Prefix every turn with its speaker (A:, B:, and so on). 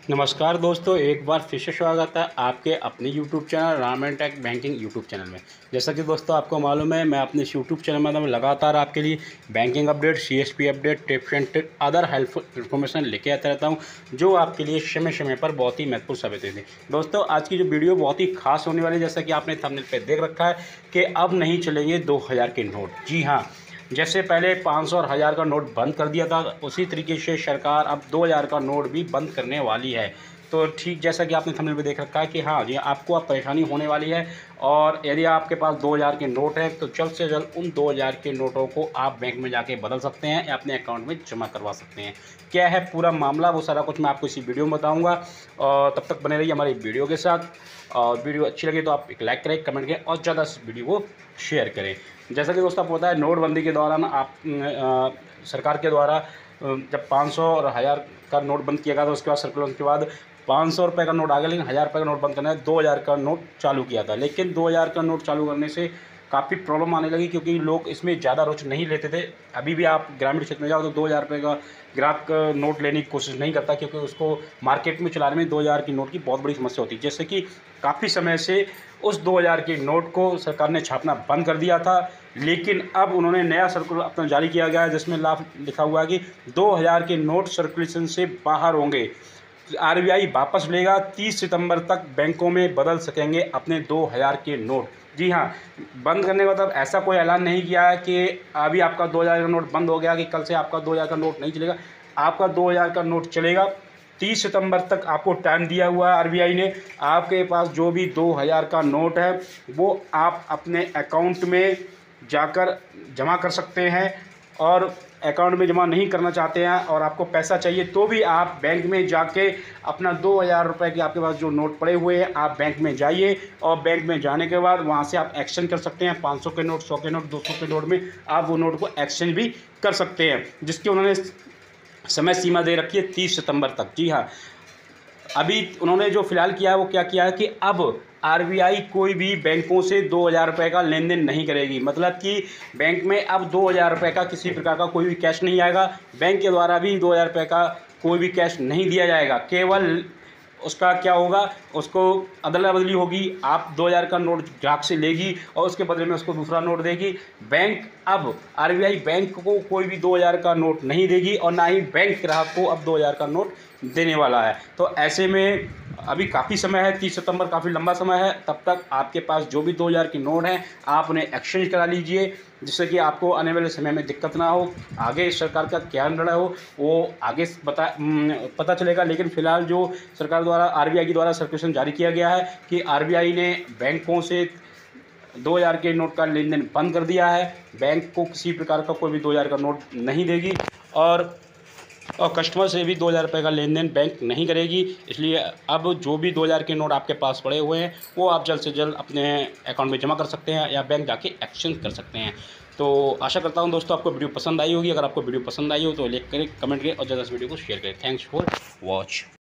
A: नमस्कार दोस्तों, एक बार फिर से स्वागत है आपके अपने YouTube channel Ram and tech banking YouTube channel में। जैसा कि दोस्तों आपको मालूम है, मैं अपने इस यूट्यूब चैनल में लगातार आपके लिए banking update, CSP update, tips and trick, other helpful information लेके आता रहता हूं, जो आपके लिए समय समय पर बहुत ही महत्वपूर्ण साबित हुई थी। दोस्तों आज की जो वीडियो बहुत ही खास होने वाली है, जैसा कि आपने थंबनेल पर देख रखा है कि अब नहीं चलेंगे 2000 के नोट। जी हाँ, जैसे पहले 500 और 1000 का नोट बंद कर दिया था, उसी तरीके से सरकार अब 2000 का नोट भी बंद करने वाली है। तो ठीक जैसा कि आपने थंबनेल पे देख रखा है कि हाँ जी, आपको अब परेशानी होने वाली है। और यदि आपके पास 2000 के नोट हैं तो जल्द से जल्द उन 2000 के नोटों को आप बैंक में जाके बदल सकते हैं या अपने अकाउंट में जमा करवा सकते हैं। क्या है पूरा मामला, वो सारा कुछ मैं आपको इसी वीडियो में बताऊँगा। और तब तक बने रहिए हमारी वीडियो के साथ। और वीडियो अच्छी लगी तो आप एक लाइक करें, कमेंट करें और ज़्यादा इस वीडियो को शेयर करें। जैसा कि दोस्तों आपको पता है, नोटबंदी के दौरान सरकार के द्वारा जब 500 और 1000 का नोट बंद किया गया था, उसके बाद सर्कुलर के बाद 500 रुपये का नोट आ गया, लेकिन 1000 रुपये का नोट बंद करना है, 2000 का नोट चालू किया था। लेकिन 2000 का नोट चालू करने से काफ़ी प्रॉब्लम आने लगी, क्योंकि लोग इसमें ज़्यादा रुचि नहीं लेते थे। अभी भी आप ग्रामीण क्षेत्र में जाओ तो 2000 रुपये का ग्राहक नोट लेने की कोशिश नहीं करता, क्योंकि उसको मार्केट में चलाने में 2000 की नोट की बहुत बड़ी समस्या होती है। जैसे कि काफ़ी समय से उस 2000 के नोट को सरकार ने छापना बंद कर दिया था, लेकिन अब उन्होंने नया सर्कुलर अपना जारी किया गया है, जिसमें लिखा हुआ है कि 2000 के नोट सर्कुलेशन से बाहर होंगे। आरबीआई वापस लेगा, 30 सितंबर तक बैंकों में बदल सकेंगे अपने 2000 के नोट। जी हाँ, बंद करने का मतलब ऐसा कोई ऐलान नहीं किया है कि अभी आपका 2000 का नोट बंद हो गया कि कल से आपका 2000 का नोट नहीं चलेगा। आपका 2000 का नोट चलेगा। 30 सितंबर तक आपको टाइम दिया हुआ है आरबीआई ने। आपके पास जो भी 2000 का नोट है वो आप अपने अकाउंट में जाकर जमा कर सकते हैं, और अकाउंट में जमा नहीं करना चाहते हैं और आपको पैसा चाहिए तो भी आप बैंक में जाके अपना 2000 रुपये के आपके पास जो नोट पड़े हुए हैं, आप बैंक में जाइए और बैंक में जाने के बाद वहाँ से आप एक्सचेंज कर सकते हैं। 500 के नोट, 100 के नोट, 200 के नोट में आप वो नोट को एक्सचेंज भी कर सकते हैं, जिसकी उन्होंने समय सीमा दे रखी है 30 सितंबर तक। जी हाँ, अभी उन्होंने जो फ़िलहाल किया है वो क्या किया है कि अब आरबीआई कोई भी बैंकों से 2000 रुपये का लेन देन नहीं करेगी। मतलब कि बैंक में अब 2000 रुपये का किसी प्रकार का कोई भी कैश नहीं आएगा। बैंक के द्वारा भी 2000 रुपये का कोई भी कैश नहीं दिया जाएगा। केवल उसका क्या होगा, उसको अदला बदली होगी। आप 2000 का नोट ग्राहक से लेगी और उसके बदले में उसको दूसरा नोट देगी। बैंक अब आरबीआई बैंक को कोई भी 2000 का नोट नहीं देगी, और ना ही बैंक ग्राहक को अब 2000 का नोट देने वाला है। तो ऐसे में अभी काफ़ी समय है, 30 सितंबर काफ़ी लंबा समय है। तब तक आपके पास जो भी 2000 की नोट हैं आप उन्हें एक्सचेंज करा लीजिए, जिससे कि आपको आने वाले समय में दिक्कत ना हो। आगे सरकार का क्या निर्णय हो वो आगे पता चलेगा। लेकिन फ़िलहाल जो सरकार द्वारा आरबीआई के द्वारा सर्कुलेशन जारी किया गया है कि आरबीआई ने बैंकों से 2000 के नोट का लेन देन बंद कर दिया है। बैंक को किसी प्रकार का कोई भी 2000 का नोट नहीं देगी, और कस्टमर से भी 2000 रुपये का लेन देन बैंक नहीं करेगी। इसलिए अब जो भी 2000 के नोट आपके पास पड़े हुए हैं वो आप जल्द से जल्द अपने अकाउंट में जमा कर सकते हैं या बैंक जाके एक्सचेंज कर सकते हैं। तो आशा करता हूं दोस्तों आपको वीडियो पसंद आई होगी। अगर आपको वीडियो पसंद आई हो तो लाइक करें, कमेंट करें और ज़्यादा से वीडियो को शेयर करें। Thanks for watch.